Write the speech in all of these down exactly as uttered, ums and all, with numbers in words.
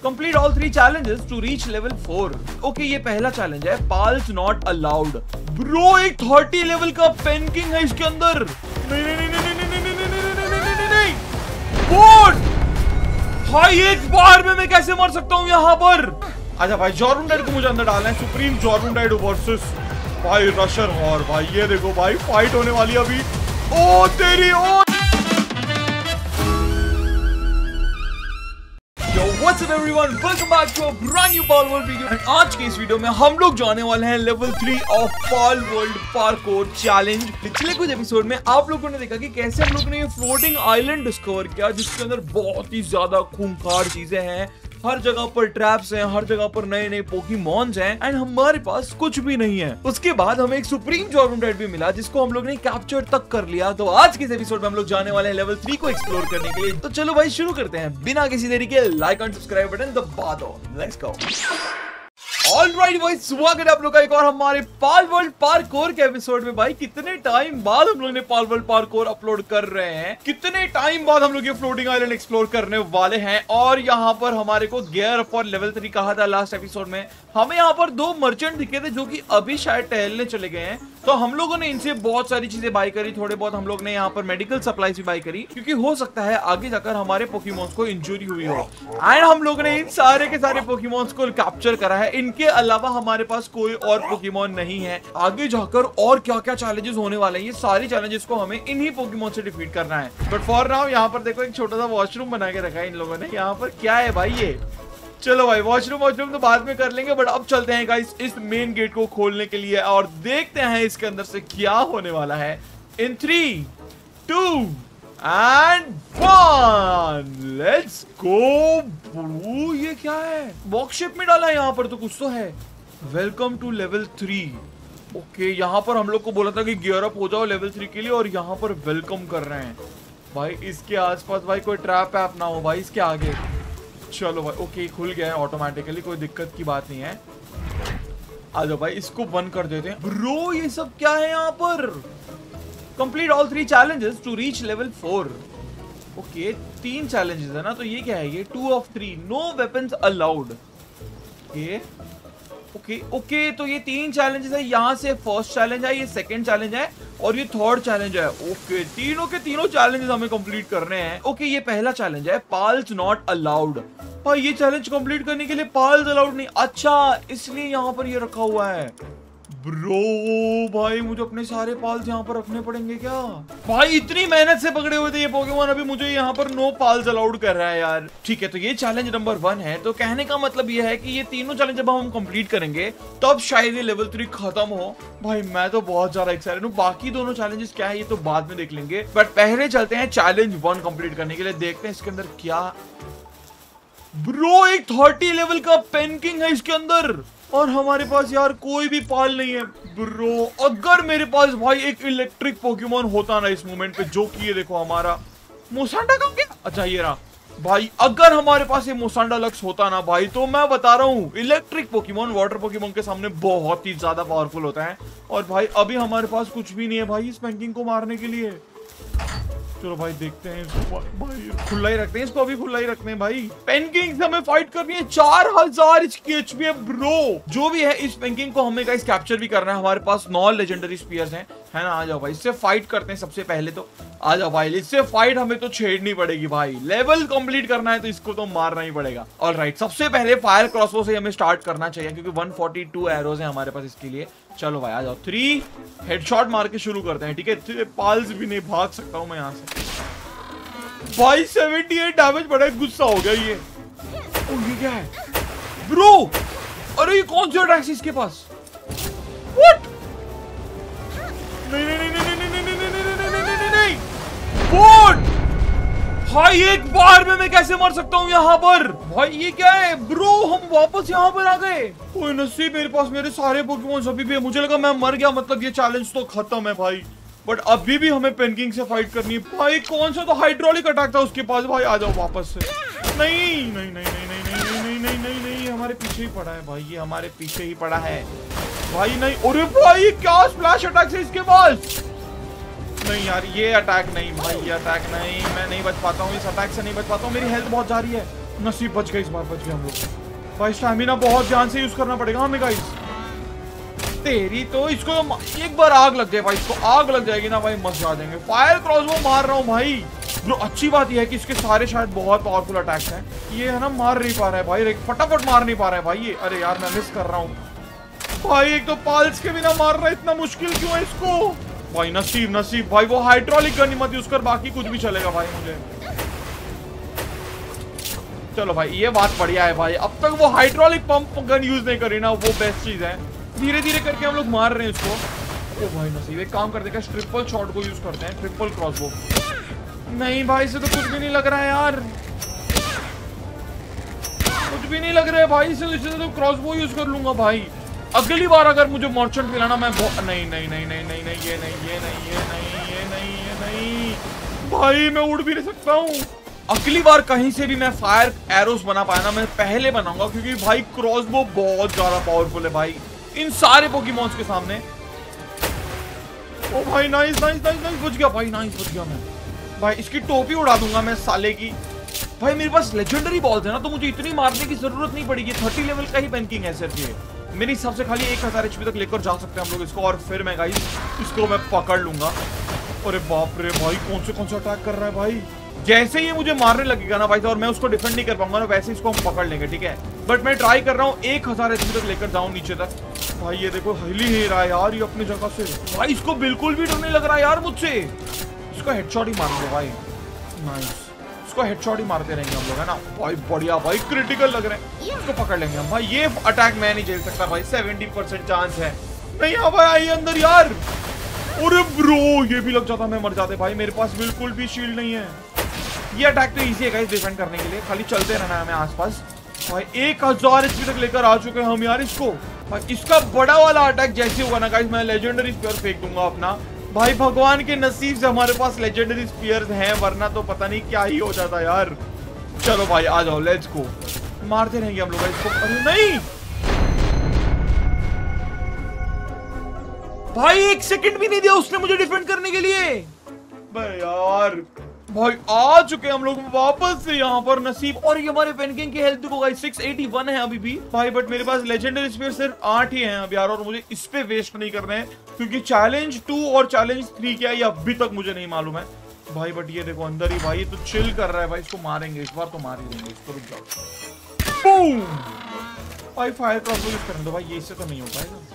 Complete all three challenges to reach level four. Okay, ये पहला challenge है, pals not allowed. Bro एक thirty level का पेनकिंग है इसके अंदर। नहीं नहीं नहीं नहीं नहीं नहीं नहीं नहीं नहीं नहीं नहीं बोर्ड भाई, एक बार में मैं कैसे मर सकता हूँ यहाँ पर? अच्छा भाई, जॉर्मुंडाइड को मुझे अंदर डालना है। सुप्रीम जॉर्मुंडाइड वर्सेस भाई रशर हॉर। भाई ये देखो भाई, फाइट होने वाली है अभी। ओ तेरी ओ What's up everyone? Welcome back to a brand new Palworld video. And आज के इस वीडियो में हम लोग जाने वाले हैं level three of Palworld parkour challenge. पिछले कुछ एपिसोड में आप लोगों ने देखा कि कैसे हम लोगों ने ये फ्लोटिंग आइलैंड डिस्कवर किया, जिसके अंदर बहुत ही ज्यादा खूंखार चीजें हैं। हर जगह पर ट्रैप्स हैं, हर जगह पर नए नए पोकेमॉन्स हैं, एंड हमारे पास कुछ भी नहीं है। उसके बाद हमें एक सुप्रीम जॉर्मुंडाइड भी मिला, जिसको हम लोग ने कैप्चर तक कर लिया। तो आज के इस एपिसोड में हम लोग जाने वाले हैं लेवल थ्री को एक्सप्लोर करने के लिए। तो चलो भाई शुरू करते हैं बिना किसी देरी के। लाइक एंड सब्सक्राइब बटन दबा दो। Let's go. ऑलराइट भाई, स्वागत है आप लोग का एक और हमारे पालवर्ल्ड पार्कोर के एपिसोड में। भाई कितने टाइम बाद हम लोग ने पालवर्ल्ड पार्कोर अपलोड कर रहे हैं, कितने टाइम बाद हम लोग ये फ्लोटिंग आइलैंड एक्सप्लोर करने वाले हैं। और यहाँ पर हमारे को गियर अप और लेवल थ्री कहा था लास्ट एपिसोड में। हमें यहाँ पर दो मर्चेंट दिखे थे जो कि अभी शायद टहलने चले गए हैं। तो हम लोगों ने इनसे बहुत सारी चीजें बाय करी, थोड़े बहुत हम लोग ने यहाँ पर मेडिकल सप्लाईज भी बाय करी, क्योंकि हो सकता है आगे जाकर हमारे पोकेमॉन्स को इंजुरी हुई हो। एंड हम लोगों ने इन सारे के सारे पोकेमॉन्स को कैप्चर करा है। इनके अलावा हमारे पास कोई और पोकेमॉन नहीं है। आगे जाकर और क्या क्या चैलेंजेस होने वाले हैं, ये सारी चैलेंजेस को हमें इन्हीं पोकेमॉन से डिफीट करना है। बट फॉर नाउ यहाँ पर देखो एक छोटा सा वॉशरूम बना के रखा है इन लोगों ने। यहाँ पर क्या है भाई ये? चलो भाई, वॉशरूम वॉशरूम तो बाद में कर लेंगे, बट अब चलते हैं गाइस इस मेन गेट को खोलने के लिए और देखते हैं इसके अंदर से क्या होने वाला है। In three two and one, let's go. ये क्या है? बॉक्स शेप में डाला है यहाँ पर, तो कुछ तो है। Welcome to level three. Okay, यहाँ पर हम लोग को बोला था कि गियर अप हो जाओ लेवल थ्री के लिए, और यहाँ पर वेलकम कर रहे हैं। भाई इसके आसपास भाई कोई ट्रैप ऐप ना हो भाई इसके आगे। चलो भाई, ओके खुल गया है ऑटोमेटिकली, कोई दिक्कत की बात नहीं है। आ जाओ भाई, इसको बंद कर देते हैं। ब्रो ये सब क्या है यहाँ पर? Complete all three challenges to reach level four. Okay, तीन चैलेंजेस है ना, तो ये क्या है? ये two of three, no weapons allowed. Okay okay okay, तो ये तीन चैलेंजेस है। यहाँ से फर्स्ट चैलेंज है, ये सेकंड चैलेंज है, और ये थर्ड चैलेंज है। ओके, तीनों के तीनों चैलेंजेस हमें कंप्लीट करने हैं। ओके, ये पहला चैलेंज है, पाल्स नॉट अलाउड। भाई ये चैलेंज कंप्लीट करने के लिए पाल्स अलाउड नहीं। अच्छा, इसलिए यहाँ पर ये रखा हुआ है। ब्रो भाई मुझे अपने सारे पाल्स यहाँ पर रखने पड़ेंगे क्या? भाई इतनी मेहनत से पकड़े हुए थे ये पोकेमॉन, अभी मुझे यहाँ पर नो पाल्स अलाउड कर रहा है यार। ठीक है, तो ये चैलेंज नंबर वन है। तो कहने का मतलब ये है कि ये तीनों चैलेंज जब हम कंप्लीट करेंगे तब शायद ये लेवल थ्री खत्म हो। भाई मैं तो बहुत ज्यादा एक्साइटेड हूँ। बाकी दोनों चैलेंजेस क्या है ये तो बाद में देख लेंगे, बट पहले चलते हैं चैलेंज वन कंप्लीट करने के लिए। देखते हैं इसके अंदर क्या। ब्रो एक थर्टी लेवल का पेनकिंग है इसके अंदर, और हमारे पास यार कोई भी पाल नहीं है। ब्रो अगर मेरे पास भाई एक इलेक्ट्रिक पोकेमॉन होता ना इस मोमेंट पे, जो कि ये देखो हमारा मोसांडा कहाँ गया? अच्छा ये रहा भाई। अगर हमारे पास ये मोसांडा लक्स होता ना भाई, तो मैं बता रहा हूँ इलेक्ट्रिक पोकेमॉन वाटर पोकेमॉन के सामने बहुत ही ज्यादा पावरफुल होता है। और भाई अभी हमारे पास कुछ भी नहीं है भाई इस पेनकिंग को मारने के लिए। चलो भाई देखते हैं इसको। भाई खुला ही रखते हैं इसको, अभी खुला ही रखते हैं भाई। पेनकिंग से हमें फाइट करनी है। चार हजार इसकी एचपी है ब्रो। जो भी है इस पेनकिंग को हमें गाइस कैप्चर भी करना है। हमारे पास नौ लेजेंडरी स्पीयर्स हैं, है ना। आ जाओ भाई, इससे फाइट करते हैं सबसे पहले तो। आ जाओ भाई, इससे फाइट हमें तो छेड़नी पड़ेगी भाई। लेवल कंप्लीट करना है तो इसको तो मारना ही पड़ेगा। ऑलराइट, सबसे पहले फायर क्रॉसबो से हमें स्टार्ट करना चाहिए, क्योंकि वन फोर्टी टू एरोज है हमारे पास इसके लिए। चलो भाई आ जाओ, थ्री हेडशॉट मार के शुरू करते हैं। ठीक है, पाल्स भी नहीं भाग सकता हूँ मैं यहाँ से। भाई अठहत्तर डैमेज पड़ा है, गुस्सा हो गया ये। ओ ये क्या है ब्रो? अरे ये कौन सी अटैक है इसके पास? व्हाट? नहीं नहीं नहीं नहीं नहीं नहीं नहीं नहीं नहीं नहीं नहीं नहीं नहीं व्हाट? भाई एक बार में मैं कैसे मर सकता हूँ यहाँ पर? भाई ये क्या है ब्रो? हम वापस यहाँ पर आ गए। कोई नसीब मेरे पास मेरे सारे पोकेमॉन अभी भी है। मुझे लगा मैं मर गया, मतलब ये चैलेंज तो खत्म है भाई, बट अभी भी हमें पेनकिंग से फाइट करनी है। भाई कौन सा तो हाइड्रोलिक अटैक था उसके पास। भाई आ जाओ वापस से। नहीं नहीं नहीं नहीं नहीं नहीं नहीं नहीं नहीं नहीं हमारे पीछे ही पड़ा है भाई, ये हमारे पीछे ही पड़ा है भाई। नहीं, अरे भाई क्या स्प्लैश अटैक है इसके पास? नहीं यार ये अटैक नहीं भाई, ये अटैक नहीं, मैं नहीं बच पाता हूँ इस अटैक से, नहीं बच पाता हूँ। मेरी हेल्थ बहुत जा रही है, नसीब बच गई, इस बार बच गए हम लोग भाई। स्टैमिना बहुत ध्यान से यूज करना पड़ेगा हमें गाइस। तेरी तो इसको एक बार आग लग जाए भाई, इसको आग लग जाएगी ना भाई, मस्त आ जाएंगे। फायर क्रॉसबो मार रहा हूँ भाई ब्रो। अच्छी बात यह है कि इसके सारे शायद बहुत पावरफुल अटैक्स हैं। ये है ना मार नहीं पा रहा है भाई, फटाफट मार नहीं पा रहा है भाई ये। अरे यार मैं मिस कर रहा हूँ भाई, एक तो पाल्स के बिना मार रहा है, इतना मुश्किल क्यों है इसको भाई। नसीब नसीब भाई, वो हाइड्रोलिक गन मत यूज कर, बाकी कुछ भी चलेगा भाई मुझे। चलो भाई ये बात बढ़िया है भाई, अब तक वो हाइड्रोलिक पंप गन यूज नहीं करी ना, वो बेस्ट चीज है। धीरे धीरे करके हम लोग मार रहे हैं इसको। ओ भाई नसीब, एक काम करते हैं, ट्रिपल शॉट को यूज करते हैं, ट्रिपल क्रॉसबो। नहीं भाई इसे तो कुछ भी नहीं लग रहा है यार, कुछ भी नहीं लग रहा है भाई इसे, इसे तो क्रॉसबो यूज कर लूंगा भाई। अगली बार अगर मुझे मर्चेंट मिलाना मैं नहीं नहीं नहीं नहीं नहीं नहीं ये नहीं ये नहीं ये नहीं ये नहीं ये नहीं भाई, मैं उड़ भी नहीं सकता हूँ। अगली बार कहीं से भी मैं फायर एरोस बना पाया ना, मैं पहले बनाऊंगा, क्योंकि भाई क्रॉसबो बहुत ज्यादा पावरफुल है भाई इन सारे पोकेमॉन्स के सामने। ओ भाई नाइस नाइस नाइस नाइस, बच गया भाई, नाइस बच गया मैं भाई। इसकी टोपी उड़ा दूंगा मैं साले की भाई। मेरे पास लेजेंडरी बॉल्स है ना, तो मुझे इतनी मारने की जरूरत नहीं पड़ेगी। थर्टी लेवल का ही पेनकिंग है सिर्फ ये, मेरे हिसाब से खाली एक हजार एचपी तक लेकर जा सकते हैं हम लोग इसको, और फिर मैं गाइस इसको मैं पकड़ लूंगा। अरे बाप रे भाई, कौन से कौन से अटैक कर रहा है भाई। जैसे ही मुझे मारने लगेगा ना भाई, और मैं उसको डिफेंड नहीं कर पाऊंगा ना, वैसे इसको हम पकड़ लेंगे, ठीक है। बट मैं ट्राई कर रहा हूँ एक हजार एचपी तक लेकर जाऊं नीचे तक भाई। ये देखो हिल ही नहीं रहा है यार ये अपनी जगह से भाई, इसको बिल्कुल भी डर नहीं लग रहा यार मुझसे। इसको हेडशॉट ही मारेंगे भाई, नाइस, इसको हेडशॉट ही मारते रहेंगे हम लोग, है ना भाई। बढ़िया भाई, क्रिटिकल लग रहे हैं, इसको पकड़ लेंगे हम भाई। ये अटैक मैं नहीं झेल सकता भाई, सेवेंटी परसेंट चांस है। नहीं आ भाई, आई अंदर यार। अरे ब्रो ये भी लग जाता, मैं मर जाते भाई, मेरे पास बिल्कुल भी शील्ड नहीं है। ये अटैक तो इजी है गाइस डिफेंड करने के लिए, खाली चलते रहना है हमें आसपास भाई। एक हजार एचपी तक लेकर आ चुके हैं हम यार इसको भाई। इसका बड़ा वाला अटैक जैसे होगा ना गाइस, मैं लेजेंडरी स्पीयर फेंक दूंगा अपना भाई। भगवान के नसीब से हमारे पास लेजेंडरी स्पीयर्स हैं, वरना तो पता नहीं क्या ही हो जाता यार। चलो भाई आ जाओ, लेट्स गो, मारते रहेंगे हम लोग इसको। अरे नहीं भाई, एक सेकंड भी नहीं दिया उसने मुझे डिफेंड करने के लिए भाई यार। भाई आ चुके हम लोग वापस से यहाँ पर, नसीब। और ये हमारे पेनकिंग की हेल्थ देखो गाइस, सिक्स एटी वन है अभी भी भाई। बट मेरे पास लेजेंडरी स्पीयर सिर्फ आठ ही हैं अब यार, और मुझे इस पे वेस्ट नहीं करने हैं, क्योंकि चैलेंज टू और चैलेंज थ्री क्या है ये अभी तक मुझे नहीं मालूम है भाई। बट ये देखो अंदर ही भाई, ये तो चिल कर रहा है भाई, इसको मारेंगे इस बार तो मार ही देंगे इसको। रुक जाओ, बूम भाई। फायर क्रॉसबो यूज करने दो भाई, ये इससे तो नहीं हो पाएगा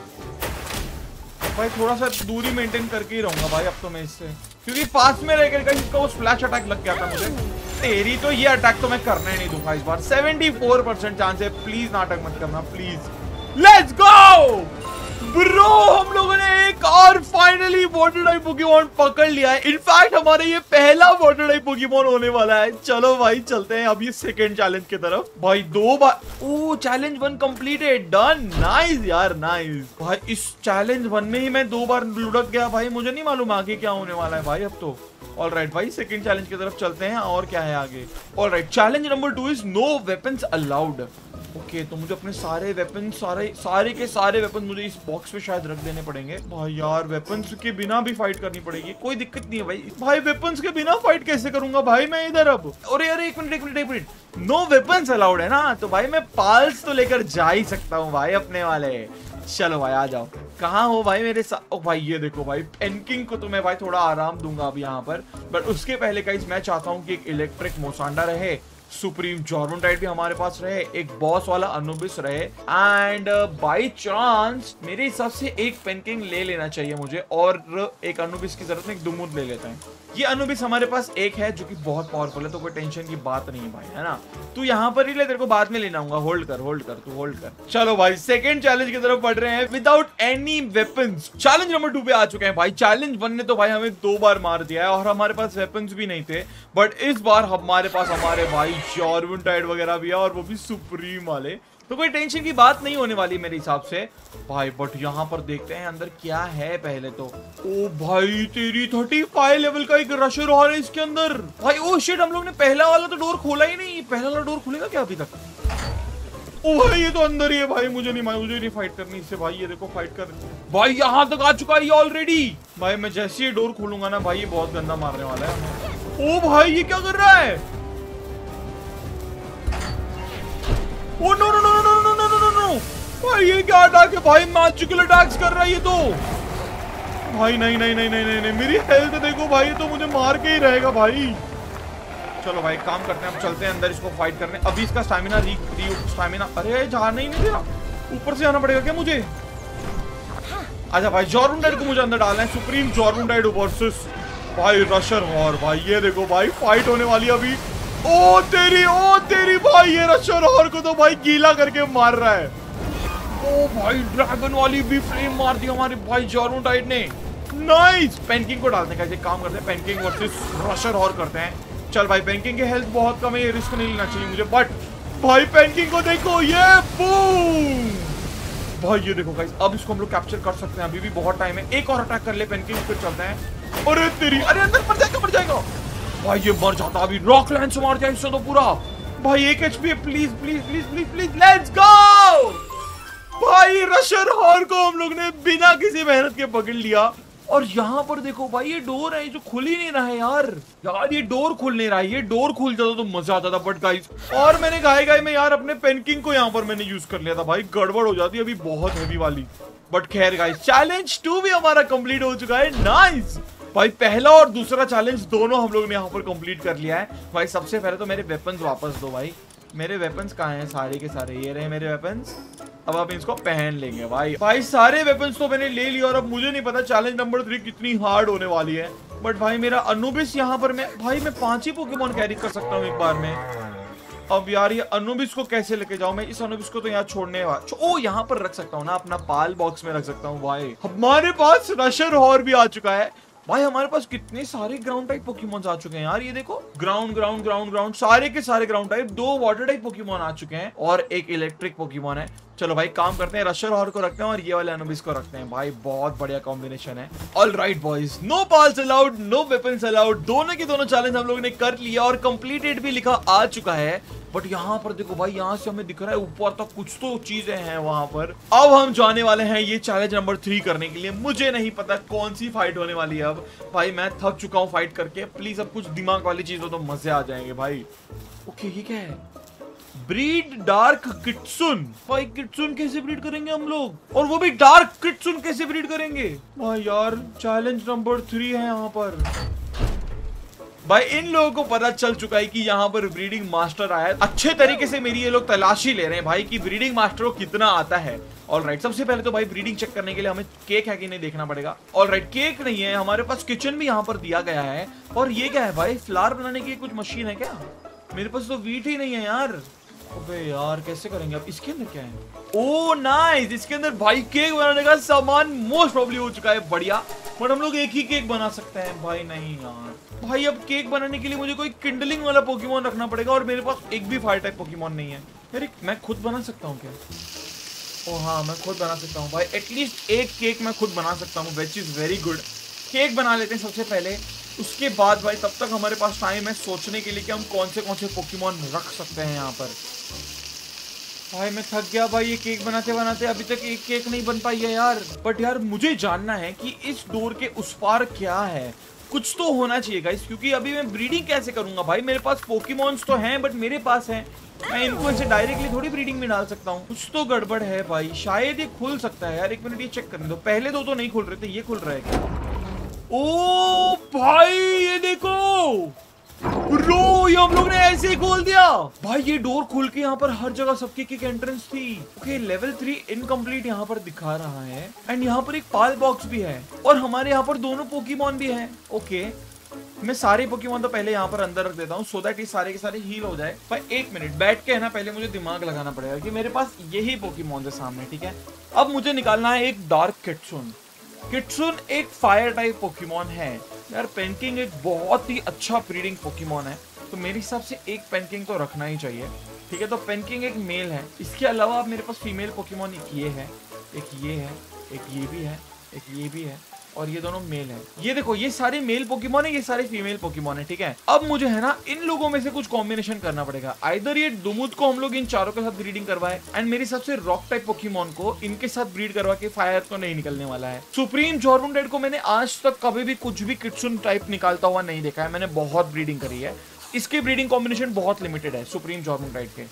भाई। थोड़ा सा दूरी मेंटेन करके ही रहूंगा भाई अब तो मैं इससे, क्योंकि पास में रह कर इसका वो स्प्लैश अटैक लग गया था मुझे। तेरी तो ये अटैक तो मैं करना ही नहीं दूंगा इस बार। सेवेंटी फोर परसेंट चांस है, प्लीज नाटक मत करना प्लीज। लेट्स गो ब्रो, हम लोगों ने एक और फाइनली वाटर टाइप पोकेमॉन पकड़ लिया है। इनफैक्ट हमारे ये पहला वाटर टाइप पोकेमॉन होने वाला है। चलो भाई चलते हैं अब ये सेकंड चैलेंज की तरफ भाई। दो बार oh challenge one completed, done, nice यार नाइस भाई। इस चैलेंज वन में ही मैं दो बार लुढ़क गया भाई, मुझे नहीं मालूम आगे क्या होने वाला है भाई अब तो। ऑल राइट भाई, सेकंड चैलेंज की तरफ चलते हैं, और क्या है आगे। All right, challenge number two is no weapons allowed. Okay okay, तो मुझे अपने सारे वेपन सारे सारे के सारे वेपन मुझे इस बॉक्स में शायद रख देने पड़ेंगे भाई। यार वेपन्स के बिना भी फाइट करनी पड़ेगी, कोई दिक्कत नहीं है भाई। भाई वेपन्स के बिना फाइट कैसे करूंगा भाई मैं इधर अब। अरे अरे एक मिनट एक मिनट एक मिनट, नो वेपन्स अलाउड है ना, तो भाई मैं पाल्स तो लेकर जा ही सकता हूँ भाई अपने वाले। चलो भाई आ जाओ, कहाँ हो भाई मेरे साथ। ओ भाई ये देखो भाई, पेनकिंग को तो मैं भाई थोड़ा आराम दूंगा अब यहाँ पर। बट उसके पहले गाइस मैं चाहता हूँ कि एक इलेक्ट्रिक मोसांडा रहे, सुप्रीम जॉर्मोटाइड भी हमारे पास रहे, एक बॉस वाला अनुबिस रहे, एंड बाय चांस मेरे हिसाब से एक पेनकिंग ले लेना चाहिए मुझे, और एक अनुबिस की जरूरत नहीं, एक दुमुद ले लेते हैं। ये अनुबिस हमारे पास एक है जो कि बहुत पावरफुल है, तो कोई टेंशन की बात नहीं है भाई, है ना। तू यहाँ पर ही ले, तेरे को बाद में लेना होगा। होल्ड कर होल्ड कर तू होल्ड कर। चलो भाई सेकंड चैलेंज की तरफ बढ़ रहे हैं without any weapons. Challenge number two पे आ चुके हैं भाई। चैलेंज वन ने तो भाई हमें दो बार मार दिया है, और हमारे पास वेपन्स भी नहीं थे। बट इस बार हमारे पास हमारे भाई जॉर्मोटाइड वगैरह भी है, और वो भी सुप्रीम वाले, तो कोई टेंशन की बात नहीं होने वाली मेरे हिसाब से भाई। बट यहाँ पर देखते हैं अंदर क्या है पहले तो। ओ भाई तेरी थर्टी फाइव लेवल का एक रशर और है इसके अंदर भाई। ओ शिट, हम लोग ने पहला वाला तो डोर खोला ही नहीं। पहला वाला डोर खुलेगा क्या अभी तक? ओ भाई ये तो अंदर ही है भाई, मुझे नहीं मुझे नहीं फाइट करनी इससे भाई। ये देखो फाइट कर भाई, यहाँ तक आ चुका है ये ऑलरेडी भाई। मैं जैसे ही डोर खोलूंगा ना भाई, ये बहुत गंदा मारने वाला है। ओ भाई ये क्या कर रहा है ये क्या अटैक है भाई, मैजिकल अटैक्स कर रहा है ये तो भाई। नहीं नहीं नहीं नहीं नहीं, नहीं। मेरी हेल्थ देखो भाई, तो मुझे मार के ही रहेगा भाई। चलो भाई काम करते हैं, हम चलते हैं अंदर इसको फाइट करने। अभी इसका स्टैमिना री री स्टैमिना, अरे जाना ही नहीं दे रहा, ऊपर से आना पड़ेगा क्या मुझे? अच्छा भाई जॉर्मुंडाइड को मुझे अंदर डालना है। सुप्रीम जॉर्मुंडाइड वर्सेस भाई रशर हॉर। भाई ये देखो भाई फाइट होने वाली है अभी। ओ तेरी ओ तेरी भाई, ये रशर हॉर को तो भाई गीला करके मार रहा है। ओ भाई ड्रैगन वाली भी फ्लेम मार दी हमारे भाई जॉर्मुंडाइड ने। नाइस। पेनकिंग को डालते हैं, काम करते हैं पेनकिंग वर्सेस रशर हॉर करते हैं। चल भाई पेनकिंग की हेल्थ बहुत कम है, ये रिस्क नहीं लेना चाहिए मुझे, बट भाई पेनकिंग को देखो ये बूम भाई। ये देखो गाइस, अब इसको हम लोग कैप्चर कर सकते हैं, अभी भी बहुत टाइम है। एक और अटैक कर ले पेनकिंग, फिर चलते हैं। अरे तेरी, अरे अंदर मर जाएगा मर जाएगा भाई, ये मर जाता अभी। रॉक लैंड से मार जाए इससे तो पूरा भाई। एक एचपी है, please please please please please, let's go भाई। रशर हॉर को हम लोग ने बिना किसी मेहनत के पकड़ लिया। और यहाँ पर देखो भाई, ये डोर है जो खुल ही नहीं रहा है यार। यार ये डोर खुल नहीं रहा है, ये डोर खुल जाता तो मजा आता था। बट गाइस, और मैंने गाय गाय में यार अपने पेनकिंग को यहाँ पर मैंने यूज कर लिया था भाई, गड़बड़ हो जाती है अभी बहुत हैवी वाली। बट खैर गाइस, चैलेंज टू भी हमारा कंप्लीट हो चुका है। नाइस भाई, पहला और दूसरा चैलेंज दोनों हम लोग ने यहाँ पर कंप्लीट कर लिया है भाई। सबसे पहले तो मेरे वेपन्स वापस दो भाई। मेरे वेपन्स कहाँ हैं? सारे के सारे ये रहे मेरे वेपन्स। अब आप इसको पहन लेंगे भाई। भाई सारे वेपन्स तो मैंने ले लिया, और अब मुझे नहीं पता चैलेंज नंबर थ्री कितनी हार्ड होने वाली है। बट भाई मेरा अनुबिस यहाँ पर, मैं भाई मैं पांच ही पोकेमॉन कैरी कर सकता हूँ एक बार में। अब यार ये अनुबिस को कैसे लेके जाऊं मैं? इस अनुबिस को तो यहाँ छोड़ने वाला, ओ यहाँ पर रख सकता हूँ ना, अपना पाल बॉक्स में रख सकता हूँ भाई। हमारे पास रशर हॉर भी आ चुका है भाई। हमारे पास कितने सारे ग्राउंड टाइप पोकेमॉन्स आ चुके हैं यार। ये देखो, ग्राउंड ग्राउंड ग्राउंड ग्राउंड, सारे के सारे ग्राउंड टाइप। दो वाटर टाइप पोकेमॉन आ चुके हैं और एक इलेक्ट्रिक पोकेमॉन है। चलो भाई काम करते हैं, रशर हॉर को रखते हैं और ये वाले अनुबिस को रखते हैं भाई। बहुत बढ़िया कॉम्बिनेशन है। All right boys, no pals allowed, no weapons allowed. दोनों के दोनों चैलेंज हम लोग ने कर लिया और कंप्लीटेड भी लिखा आ चुका है। बट यहाँ पर देखो भाई, यहाँ से हमें दिख रहा है ऊपर तक कुछ तो चीजें हैं वहां पर। अब हम जाने वाले हैं ये चैलेंज नंबर थ्री करने के लिए। मुझे नहीं पता कौन सी फाइट होने वाली है अब भाई, मैं थक चुका हूँ फाइट करके। प्लीज अब कुछ दिमाग वाली चीज हो तो मजे आ जाएंगे भाई। ओके ये क्या है? Breed dark Kitsun. भाई किट्सुन कैसे ब्रीड करेंगे हम लोग, और वो भी डार्क किट्सुन कैसे ब्रीड करेंगे भाई? यार चैलेंज नंबर थ्री है यहाँ पर भाई। इन लोगों को पता चल चुका है कि यहाँ पर ब्रीडिंग मास्टर आया है। अच्छे तरीके से मेरी ये लोग तलाशी ले रहे हैं भाई कि ब्रीडिंग मास्टर को कितना आता है। ऑल राइट, सबसे पहले तो भाई ब्रीडिंग चेक करने के लिए हमें केक है कि नहीं देखना पड़ेगा। ऑल राइट, केक नहीं है हमारे पास, किचन भी यहाँ पर दिया गया है। और ये क्या है भाई? फ्लावर बनाने की कुछ मशीन है क्या? मेरे पास तो वीट ही नहीं है यार। अबे यार कैसे करेंगे अब? इसके अंदर क्या है? ओ नाइस, इसके अंदर भाई केक बनाने का सामान मोस्ट प्रोबब्ली हो चुका है। बढ़िया, बट हम लोग एक ही केक बना सकते हैं भाई। नहीं यार भाई, अब केक बनाने के लिए मुझे कोई किंडलिंग वाला पोकेमॉन रखना पड़ेगा, और मेरे पास एक भी फायर टाइप पोकेमॉन नहीं है। यार मैं खुद बना सकता हूँ क्या? ओ हाँ, मैं खुद बना सकता हूँ भाई। एटलीस्ट एक केक मैं खुद बना सकता हूँ, which is very good. Cake बना लेते हैं सबसे पहले, उसके बाद भाई तब तक हमारे पास टाइम है सोचने के लिए कि हम कौन से कौन से पोकेमॉन रख सकते हैं यहाँ पर। भाई मैं थक गया भाई, ये केक बनाते बनाते अभी तक एक केक नहीं बन पाई है यार। बट यार मुझे जानना है कि इस डोर के उस पार क्या है। कुछ तो होना चाहिए गाइस, क्योंकि अभी मैं ब्रीडिंग कैसे करूंगा भाई? मेरे पास पोकेमॉन्स तो हैं, बट मेरे पास हैं, मैं इनको ऐसे डायरेक्टली थोड़ी ब्रीडिंग में डाल सकता हूँ। कुछ तो गड़बड़ है भाई, शायद ये खुल सकता है यार। एक मिनट ये चेक करने दो। पहले दो तो नहीं खुल रहे थे, ये खुल रहा है क्या? ओ भाई ये देखो ब्रो, ये हम लोग ने ऐसे ही खोल दिया भाई। ये डोर खुल के यहाँ पर हर जगह सबके की एंट्रेंस थी। ओके, लेवल थ्री इनकम्प्लीट यहाँ पर दिखा रहा है। एंड यहाँ पर एक पाल बॉक्स भी है, और हमारे यहाँ पर दोनों पोकेमॉन भी हैं। ओके, मैं सारे पोकेमॉन तो पहले यहाँ पर अंदर रख देता हूँ, सो दैट ये सारे के सारे हील हो जाए। भाई एक मिनट बैठ के है ना, पहले मुझे दिमाग लगाना पड़ेगा कि मेरे पास यही पोकेमॉन है सामने, ठीक है। अब मुझे निकालना है एक डार्क किट्सुन। किट्सुन एक फायर टाइप पोकेमॉन है यार। पेनकिंग एक बहुत ही अच्छा ब्रीडिंग पोकेमॉन है, तो मेरे हिसाब से एक पेनकिंग तो रखना ही चाहिए, ठीक है। तो पेनकिंग एक मेल है। इसके अलावा मेरे पास फीमेल पोकेमॉन एक ये है, एक ये है, एक ये भी है, एक ये भी है, और ये दोनों मेल है। ये देखो, ये सारे मेल पोकेमॉन है, ये सारे फीमेल पोकेमॉन है, ठीक है। अब मुझे है ना इन लोगों में से कुछ कॉम्बिनेशन करना पड़ेगा। आइदर ये दुमुद को हम लोग इन चारों के साथ ब्रीडिंग करवाए, एंड मेरे हिसाब से रॉक टाइप पोकेमॉन को इनके साथ ब्रीड करवा के फायर तो नहीं निकलने वाला है। सुप्रीम जॉर्मुंडाइड को मैंने आज तक कभी भी कुछ भी किट्सुन टाइप निकालता हुआ नहीं देखा है। मैंने बहुत ब्रीडिंग करी है, इसके ब्रीडिंग कॉम्बिनेशन बहुत लिमिटेड है सुप्रीम जॉर्मुंडाइड के।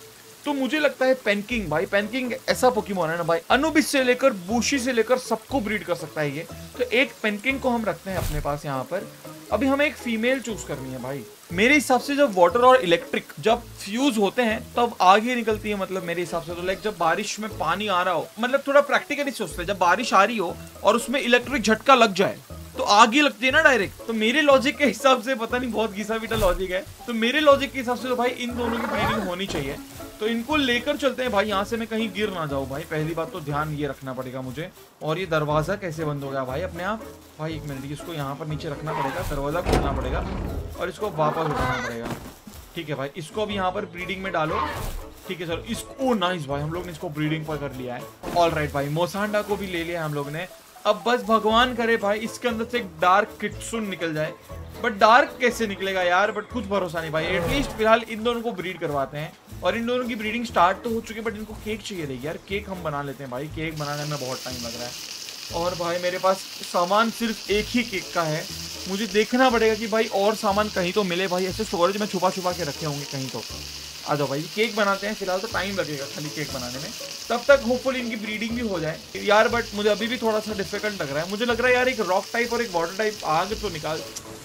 तो मुझे लगता है पेनकिंग भाई, पेनकिंग ऐसा पोकेमॉन है ना भाई, अनुबिस से लेकर बूशी से लेकर सबको ब्रीड कर सकता है ये। तो एक पेनकिंग को हम रखते हैं अपने पास यहाँ पर। अभी हमें एक फीमेल चूज करनी है भाई। मेरे हिसाब से जब वाटर और इलेक्ट्रिक जब फ्यूज होते हैं तब आगे निकलती है, मतलब मेरे हिसाब से तो लाइक जब बारिश में पानी आ रहा हो, मतलब थोड़ा प्रैक्टिकली सोचते हैं, जब बारिश आ रही हो और उसमें इलेक्ट्रिक झटका लग जाए तो आगे लगती है ना डायरेक्ट। तो मेरे लॉजिक के हिसाब से, पता नहीं बहुत घिसा पीटा लॉजिक है, तो मेरे लॉजिक के हिसाब से तो भाई इन दोनों की ब्रीडिंग होनी चाहिए। तो इनको लेकर चलते हैं भाई, यहाँ से मैं कहीं गिर ना जाऊँ भाई, पहली बात तो ध्यान ये रखना पड़ेगा मुझे। और ये दरवाजा कैसे बंद हो गया भाई अपने आप? भाई एक मिनट, इसको यहाँ पर नीचे रखना पड़ेगा, दरवाजा खोलना पड़ेगा और इसको वापस उठाना पड़ेगा। ठीक है भाई, इसको अब यहाँ पर ब्रीडिंग में डालो। ठीक है सर, इसको नाइस भाई, हम लोग ने इसको ब्रीडिंग पर कर लिया है। ऑल राइट भाई, मोसांडा को भी ले लिया हम लोग ने। अब बस भगवान करे भाई इसके अंदर से एक डार्क किट्सुन निकल जाए, बट डार्क कैसे निकलेगा यार, बट कुछ भरोसा नहीं भाई। एटलीस्ट फिलहाल इन दोनों को ब्रीड करवाते हैं और इन दोनों की ब्रीडिंग स्टार्ट तो हो चुकी है, बट इनको केक चाहिए रहेगी यार। केक हम बना लेते हैं भाई, केक बनाने में बहुत टाइम लग रहा है। और भाई मेरे पास सामान सिर्फ एक ही केक का है, मुझे देखना पड़ेगा कि भाई और सामान कहीं तो मिले भाई। ऐसे स्टोरेज में छुपा छुपा के रखे होंगे कहीं तो। आ जाओ भाई, केक बनाते हैं। फिलहाल तो टाइम लगेगा खाली केक बनाने में, तब तक होपफुली इनकी ब्रीडिंग भी हो जाए यार। बट मुझे अभी भी थोड़ा सा डिफिकल्ट लग रहा है। मुझे लग रहा है यार एक रॉक टाइप और एक वाटर टाइप आग तो निकाल।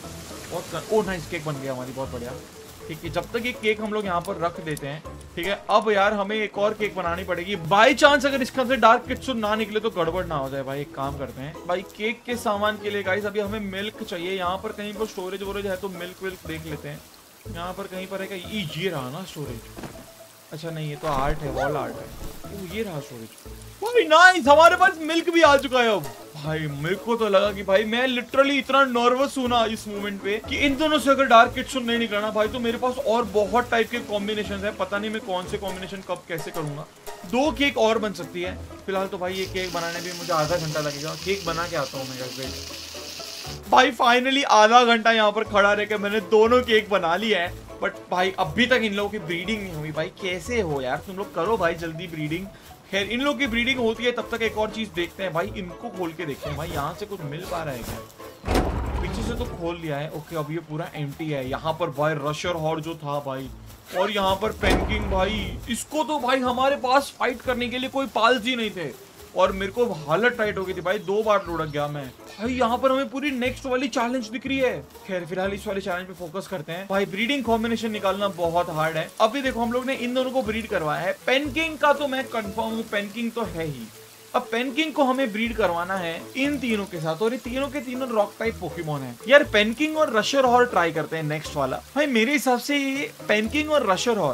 बहुत ओ नाइस, केक बन गया हमारी, बहुत बढ़िया। ठीक है, जब तक ये केक हम लोग यहाँ पर रख देते हैं। ठीक है, अब यार हमें एक और केक बनानी पड़ेगी। बाई चांस अगर इसके अंदर डार्क किट्सुन ना निकले तो गड़बड़ ना हो जाए भाई। एक काम करते हैं भाई, केक के सामान के लिए गाइस अभी हमें मिल्क चाहिए। यहाँ पर कहीं पर स्टोरेज वोरेज है तो मिल्क विल्क देख लेते हैं। यहाँ पर कहीं पर है क्या? ये रहा ना स्टोरेज। अच्छा नहीं, ये तो आर्ट है, वॉल आर्ट है। ओ ये रहा स्टोरेज भाई, नाइस, हमारे पास मिल्क भी आ चुका है अब भाई। मेरे को तो लगा कि भाई, मैं लिटरली इतना नर्वस हूं ना इस मोमेंट पे कि इन दोनों से अगर डार्क किट्सुन नहीं निकलना भाई, तो मेरे पास और बहुत टाइप के कॉम्बिनेशन है। पता नहीं मैं कौन से कॉम्बिनेशन कब कैसे करूंगा। दो केक और बन सकती है। फिलहाल तो भाई ये केक बनाने में मुझे आधा घंटा लगेगा। केक बना के आता हूँ मैं भाई। फाइनली आधा घंटा यहाँ पर खड़ा रह के मैंने दोनों केक बना लिया है, बट भाई अभी तक इन लोगों की ब्रीडिंग नहीं हुई। भाई कैसे हो यार तुम लोग, करो भाई जल्दी ब्रीडिंग। खैर इन लोगों की ब्रीडिंग होती है, तब तक एक और चीज देखते हैं भाई। इनको खोल के देखते हैं भाई, यहाँ से कुछ मिल पा रहा है क्या? पीछे से तो खोल लिया है। ओके, अब ये पूरा एम्प्टी है। यहाँ पर भाई रशर हॉर जो था भाई, और यहाँ पर पेनकिंग भाई, इसको तो भाई हमारे पास फाइट करने के लिए कोई पाल्स ही नहीं थे और मेरे को हालत टाइट हो गई थी भाई। दो बार लुढ़क गया मैं भाई। यहाँ पर हमें पूरी नेक्स्ट वाली चैलेंज दिख रही है। खैर फिलहाल इस वाली चैलेंज पे फोकस करते हैं भाई। ब्रीडिंग कॉम्बिनेशन निकालना बहुत हार्ड है। अभी देखो हम लोग ने इन दोनों को ब्रीड करवाया है। पेनकिंग का तो मैं कंफर्म हूँ, पेनकिंग तो है ही। अब पेनकिंग को हमें ब्रीड करवाना है इन तीनों के साथ, और ये तीनों के तीनों रॉक टाइप पोकेमॉन है यार। पेनकिंग और रशर हॉर ट्राई करते हैं नेक्स्ट वाला भाई। मेरे हिसाब से ये पेनकिंग और रशर हॉर,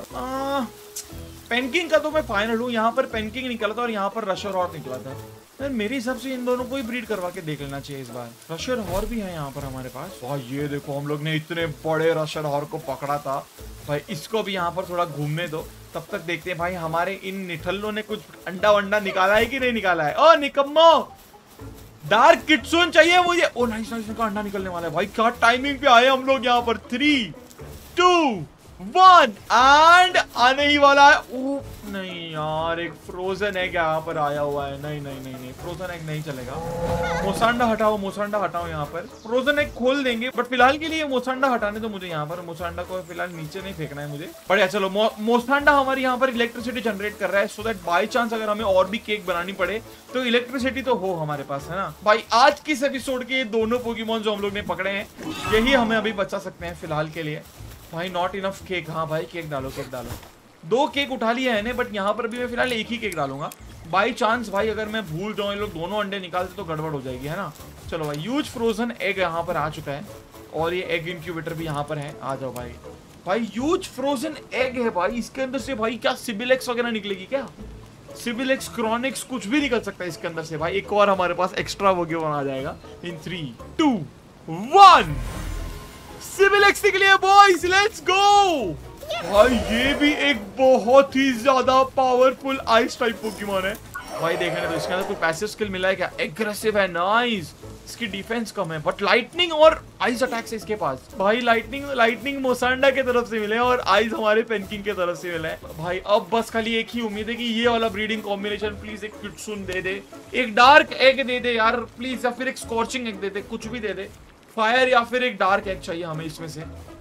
पेनकिंग का तो मैं फाइनल हूँ। यहाँ पर पेनकिंग निकला था और यहाँ पर रशर हॉर निकला था। यार मेरे हिसाब से इन दोनों को ही ब्रीड करवा के देख लेना चाहिए इस बार। रशर हॉर भी है यहाँ पर हमारे पास भाई। ये देखो हम लोग ने इतने बड़े रशर हॉर को पकड़ा था भाई। इसको भी यहाँ पर थोड़ा घूमने दो, तब तक देखते हैं भाई हमारे इन निठल्लों ने कुछ अंडा वंडा निकाला है कि नहीं निकाला है। ओ निकम्मो, डार्क किट्सुन चाहिए मुझे। ओ नाइस नाइस, इनका अंडा निकलने वाला है भाई। क्या टाइमिंग पे आए हम लोग यहाँ पर। थ्री टू वन एंड आने ही वाला है। ओ नहीं यार, एक फ्रोजन एग यहाँ पर आया हुआ है। नहीं नहीं नहीं नहीं, फ्रोजन एग नहीं चलेगा। मोसांडा हटाओ, मोसांडा हटाओ। यहाँ पर फ्रोजन एग खोल देंगे, बट फिलहाल के लिए मोसांडा हटाने तो मुझे यहाँ पर। मोसांडा को फिलहाल नीचे नहीं फेंकना है मुझे। बढ़िया, चलो मो, मोसांडा हमारी यहाँ पर इलेक्ट्रिसिटी जनरेट कर रहा है, सो दैट बाई चांस अगर हमें और भी केक बनानी पड़े तो इलेक्ट्रिसिटी तो हो हमारे पास, है ना भाई। आज की इस एपिसोड के दोनों पोकेमॉन जो हम लोग ने पकड़े हैं, यही हमें अभी बचा सकते हैं फिलहाल के लिए भाई। Not enough cake. हाँ भाई केक डालो, केक डालो। दो केक उठा लिया है ने, बट यहाँ पर भी मैं फिलहाल एक ही केक डालूंगा। बाई चांस भाई अगर मैं भूल जाऊँ ये लोग दोनों अंडे निकालते तो गड़बड़ हो जाएगी, है ना। चलो भाई, ह्यूज फ्रोजन एग यहाँ पर आ चुका है और ये एग इंक्यूबेटर भी यहाँ पर है। आ जाओ भाई। भाई ह्यूज फ्रोजन एग है भाई। इसके अंदर से भाई क्या सिबिलेक्स वगैरह निकलेगी क्या? सिबिलेक्स, क्रॉनिक्स, कुछ भी निकल सकता है इसके अंदर से भाई। एक और हमारे पास एक्स्ट्रा पोकेमॉन आ जाएगा in three two one. Sibelyx निकली है बॉयज, लेट्स गो। भाई ये भी एक बहुत ही ज्यादा पावरफुल आइस टाइप पोकेमॉन है भाई। देखने तो इसके अंदर कोई पैसिव स्किल मिला है क्या? एग्रेसिव है, नाइस। इसकी डिफेंस कम है, बट लाइटनिंग और आइस अटैक्स है इसके पास भाई। लाइटनिंग लाइटनिंग मोसांडा के तरफ से मिले और आइस हमारे पेनकिंग के तरफ से मिला है भाई। अब बस खाली एक ही उम्मीद है कि ये वाला ब्रीडिंग कॉम्बिनेशन प्लीज एक किट्सुन दे दे, एक डार्क एग दे दे यार प्लीज, या फिर एक स्कॉर्चिंग एग दे दे, कुछ भी दे दे। फायर या फिर एक डार्क एग चाहिए हमें इसमें से।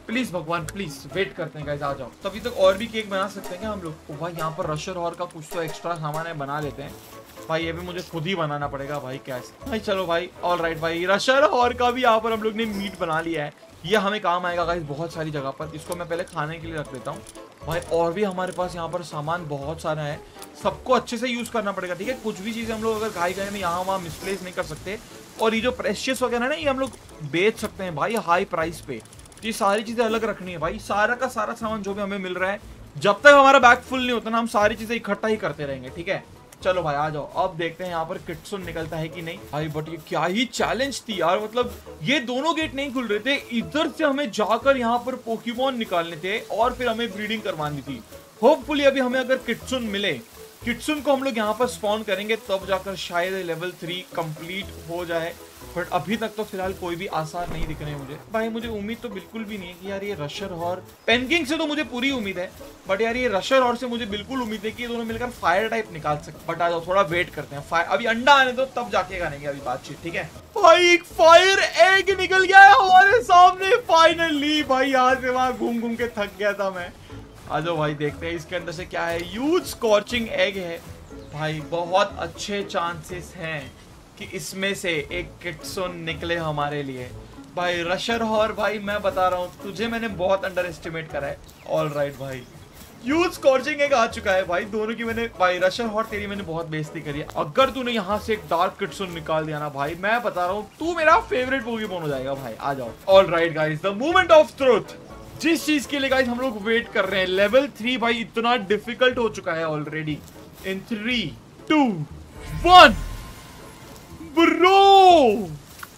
प्लीज भगवान प्लीज वेट करते हैं गाइस, आ जाओ। तभी तक और भी केक बना सकते हैं क्या हम लोग? ओ भाई यहाँ पर रशर हॉर का कुछ तो एक्स्ट्रा सामान है, बना लेते हैं भाई। ये भी मुझे खुद ही बनाना पड़ेगा भाई, कैसे भाई? चलो भाई, ऑल राइट भाई, रशर हॉर का भी यहाँ पर हम लोग ने मीट बना लिया है। ये हमें काम आएगा गाइस बहुत सारी जगह पर। इसको मैं पहले खाने के लिए रख देता हूँ भाई। और भी हमारे पास यहाँ पर सामान बहुत सारा है, सबको अच्छे से यूज करना पड़ेगा, ठीक है? कुछ भी चीजें हम लोग अगर खाई गए में यहाँ वहाँ मिसप्लेस नहीं कर सकते। और ये जो प्रेशियस वगैरह है ना, ये हम लोग बेच सकते हैं भाई हाई प्राइस पे। ये सारी चीजें अलग रखनी है भाई। सारा का सारा सामान जो भी हमें मिल रहा है, जब तक हमारा बैग फुल नहीं होता ना, हम सारी चीजें इकट्ठा ही करते रहेंगे, ठीक है? चलो भाई आ जाओ, अब देखते हैं यहाँ पर किट्सुन निकलता है कि नहीं भाई। बट ये क्या ही चैलेंज थी यार, मतलब ये दोनों गेट नहीं खुल रहे थे, इधर से हमें जाकर यहाँ पर पोकेमॉन निकालने थे और फिर हमें ब्रीडिंग करवानी थी। होपफुली अभी हमें अगर किट्सुन मिले, किट्सुन को हम लोग यहाँ पर स्पॉन करेंगे, तब जाकर शायद लेवल थ्री कंप्लीट हो जाए। बट अभी तक तो फिलहाल कोई भी आसार नहीं दिख रहे हैं मुझे भाई। मुझे उम्मीद तो बिल्कुल भी नहीं है कि यार ये रशर हॉर, पेनकिंग से तो मुझे पूरी उम्मीद है, बट यार ये रशर हॉर से मुझे बिल्कुल उम्मीद है कि ये दोनों मिलकर फायर टाइप निकाल सकते। बट आ जाओ, थोड़ा वेट करते हैं, अभी अंडा आने दो तब जाके करेंगे अभी बातचीत, ठीक है? भाई एक फायर एग निकल गया है हमारे सामने फाइनली भाई। यहाँ से वहां घूम घूम के थक गया था मैं। आ जाओ भाई, देखते हैं इसके अंदर से क्या है। ह्यूज स्कॉर्चिंग एग है भाई, बहुत अच्छे चांसेस हैं कि इसमें से एक किट्सुन निकले हमारे लिए भाई। रशर हॉर भाई, मैं बता रहा हूँ तुझे, मैंने बहुत अंडर एस्टिमेट करा है। ऑल राइट भाई, ह्यूज स्कॉर्चिंग एग आ चुका है भाई, दोनों की मैंने भाई। रशर हॉर तेरी मैंने बहुत बेइज्जती करी है। अगर तूने यहाँ से एक डार्क किट्सुन निकाल दिया ना भाई, मैं बता रहा हूँ तू मेरा फेवरेट पोकेमॉन हो जाएगा भाई। आ जाओ। All right guys, the moment of truth, जिस चीज के लिए गाइस हम लोग वेट कर रहे हैं। लेवल थ्री भाई इतना डिफिकल्ट हो चुका है already. In three two one, bro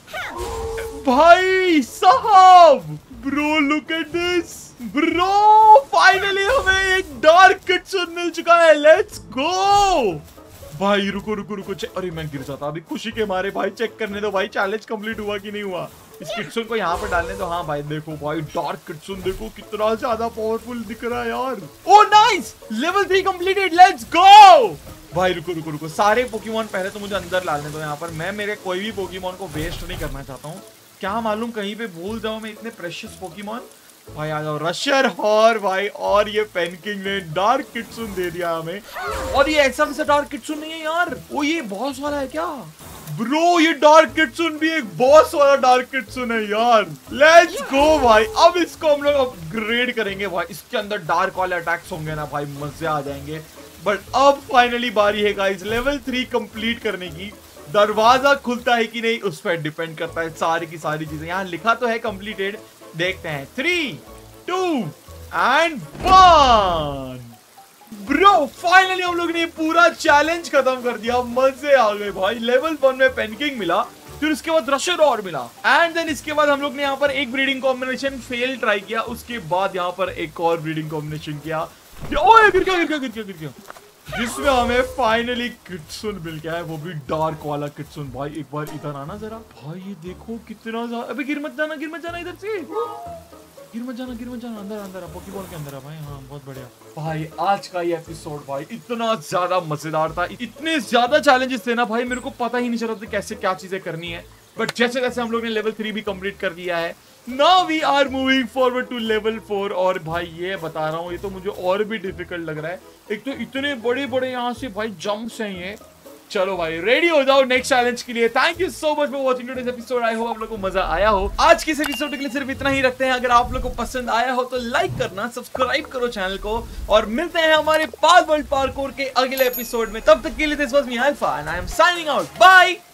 भाई साहब, bro look at this bro, finally हमें एक डार्क किट्सुन मिल चुका है। लेट्स गो भाई। रुको रुको रुको, अरे मैं गिर जाता अभी खुशी के मारे भाई। चेक करने दो भाई, चैलेंज कंप्लीट हुआ कि नहीं हुआ। इस किट्सुन को यहाँ पर डालने दो। हाँ भाई देखो भाई, डार्क किट्सुन देखो कितना ज्यादा पावरफुल दिख रहा है यार। Oh nice, level three completed, let's go भाई। रुको रुको रुको, सारे पोकेमॉन पहले तो मुझे अंदर डालने दो यहाँ पर। मैं मेरे कोई भी पोकेमॉन को वेस्ट नहीं करना चाहता हूँ, क्या मालूम कहीं पे भूल जाऊं मैं इतने प्रेशियस पोकेमॉन भाई। आ जाओ। रशर हॉर भाई, और ये पेनकिंग ने डार्क किट्सुन दे दिया हमें। और ये ऐसा वैसा डार्क किट्सुन नहीं है यार, वो ये बॉस वाला है क्या ब्रो? ये डार्क किट्सुन भी एक बॉस वाला डार्क किट्सुन है यार। लेट्स गो भाई, अब इसको हम लोग अपग्रेड करेंगे भाई। इसके अंदर डार्क वाले अटैक्स होंगे ना भाई, मजे आ जाएंगे। बट अब फाइनली बारी है गाइस लेवल थ्री कंप्लीट करने की। दरवाजा खुलता है कि नहीं उस पर डिपेंड करता है सारी की सारी चीजें। यहाँ लिखा तो है कंप्लीटेड, देखते हैं। Three two and one, bro finally हम लोग ने पूरा चैलेंज खत्म कर दिया। मजे आ गए भाई। लेवल वन में पेनकिंग मिला, फिर उसके बाद रशर और मिला, एंड देन इसके बाद हम लोग ने यहाँ पर एक ब्रीडिंग कॉम्बिनेशन फेल ट्राई किया। उसके बाद यहाँ पर एक और ब्रीडिंग कॉम्बिनेशन किया, ओए गिर गया गिर गया गिर गया गिर गया, जिसमें हमें फाइनली किट्सुन मिल गया है, वो भी डार्क वाला किट्सुन। भाई एक बार इधर आना जरा भाई, ये देखो कितना ज्यादा। अबे गिर मत जाना, गिर मत जाना इधर से, गिर मत जाना गिर मत जाना। अंदर अंदर पोकेबॉल के अंदर है भाई। हाँ बहुत बढ़िया भाई। आज का ये एपिसोड भाई इतना ज्यादा मजेदार था, इतने ज्यादा चैलेंजेस थे ना भाई, मेरे को पता ही नहीं चल रहा था कैसे क्या चीजें करनी है। बट जैसे जैसे हम लोग ने लेवल थ्री भी कंप्लीट कर दिया है, now we are moving forward to level four. और भाई ये बता रहा हूँ, ये तो मुझे और भी डिफिकल्ट लग रहा है। एक तो इतने बड़े बड़े यहाँ से भाई जंप्स हैं ये। चलो भाई रेडी हो जाओ नेक्स्ट चैलेंज के लिए। Thank you so much for watching today's episode. I hope आप लोगों को मजा आया हो। आज के इस एपिसोड के लिए सिर्फ इतना ही रखते हैं। अगर आप लोगों को पसंद आया हो तो लाइक करना, सब्सक्राइब करो चैनल को, और मिलते हैं हमारे पाल वर्ल्ड पार्कोर के अगले एपिसोड में। तब तक के लिए this was me Alpha and I am signing out. Bye.